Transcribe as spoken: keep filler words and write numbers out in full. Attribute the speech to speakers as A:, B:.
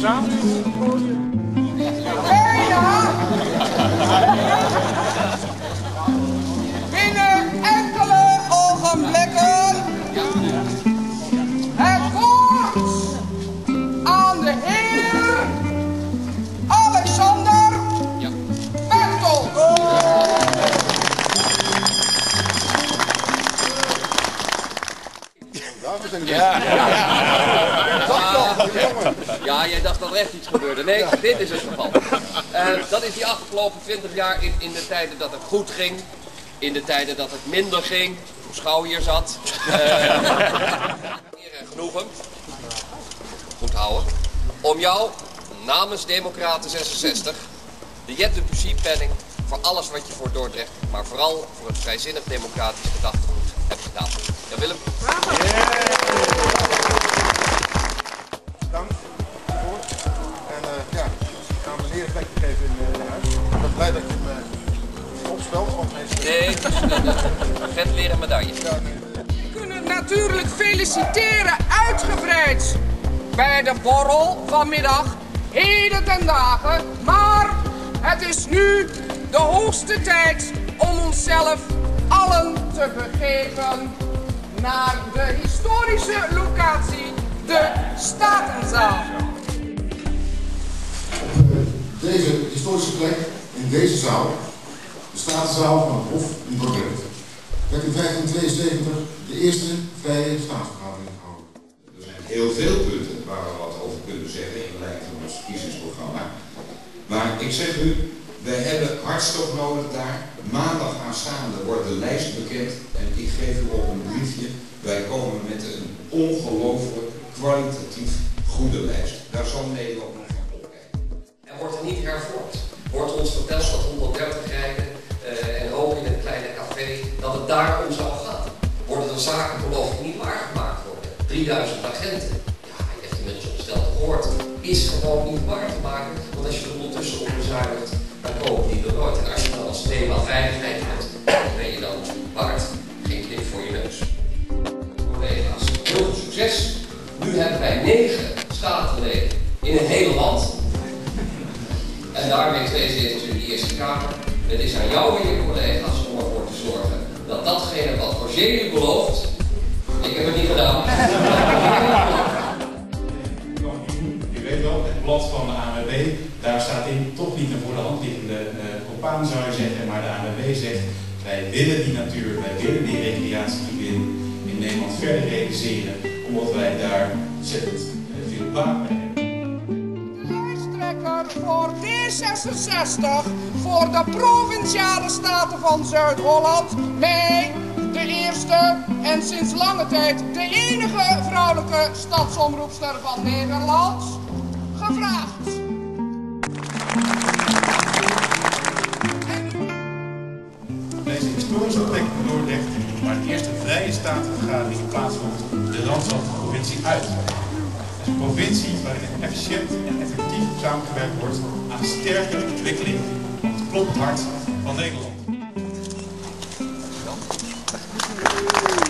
A: Bijna. Binnen enkele ogenblikken het woord aan de heer Alexander Pechtold.
B: Ja. Ja, jij dacht dat er echt iets gebeurde. Nee, dit is het geval. Uh, dat is die afgelopen twintig jaar in, in de tijden dat het goed ging. In de tijden dat het minder ging. Toen Schouw hier zat. Uh, eer en genoegen. Goed houden. Om jou, namens Democraten zesenzestig, de Jet de Bussy-penning voor alles wat je voor Dordrecht, maar vooral voor het vrijzinnig democratisch gedachtegoed hebt gedaan. Ja, Willem.
C: Dank voor. En uh, ja, ik ga meneer een plekje geven in uh, huis. Ik ben blij dat je me uh, opstelt.
B: Nee, agent leren medaille.
A: We kunnen natuurlijk feliciteren uitgebreid bij de borrel vanmiddag, heden ten dagen. Maar het is nu de hoogste tijd om onszelf allen te begeven naar de historische locatie, de Statenzaal.
D: Op deze historische plek, in deze zaal, de Statenzaal van het Hof in Dordrecht, werd in vijftien tweeënzeventig de eerste vrije staatsvergadering gehouden.
E: Er zijn heel veel punten waar we wat over kunnen zeggen in lijn van ons verkiezingsprogramma. Maar ik zeg u, wij hebben hartstocht nodig daar. Maandag aanstaande wordt de lijst bekend en ik geef u op een briefje. Wij komen met een ongelooflijk kwalitatief goede lijst. Daar zal Nederland nog van opkijken.
B: En wordt er niet hervormd. Wordt ons verteld dat honderddertig rijden uh, en ook in het kleine café dat het daarom zou gaan. Worden de zaken beloofd niet waargemaakt worden. drieduizend agenten. Ja, je hebt inmiddels op stel gehoord. Is gewoon niet waar te maken. Want als je er ondertussen op bezuinigt, dan komen die er nooit. En als je dan als thema veiligheid hebt, dan ben je dan waard. Geen knip voor je neus. Collega's, heel veel succes. Nu hebben wij negen statenleden in het hele land. En daarmee twee zetels in de Eerste Kamer. Het is aan jou en je collega's om ervoor te zorgen dat datgene wat Roger u belooft, ik heb het niet gedaan.
F: U weet wel, het blad van de A N W B, daar staat in toch niet een voor de hand liggende uh, kopaan zou je zeggen, maar de A N W B zegt, wij willen die natuur, wij willen die recreatiegebieden in Nederland verder realiseren, omdat wij daar ontzettend uh, veel baat bij hebben.
A: Voor D zesenzestig, voor de Provinciale Staten van Zuid-Holland. Nee, de eerste en sinds lange tijd de enige vrouwelijke stadsomroepster van Nederland. Gevraagd.
F: Deze historische plek in Dordrecht, waar de eerste vrije statenvergadering plaatsvond, de randstad van de provincie uit. Het is een provincie waarin efficiënt en effectief samengewerkt wordt aan een sterke ontwikkeling van het kloppend hart van Nederland.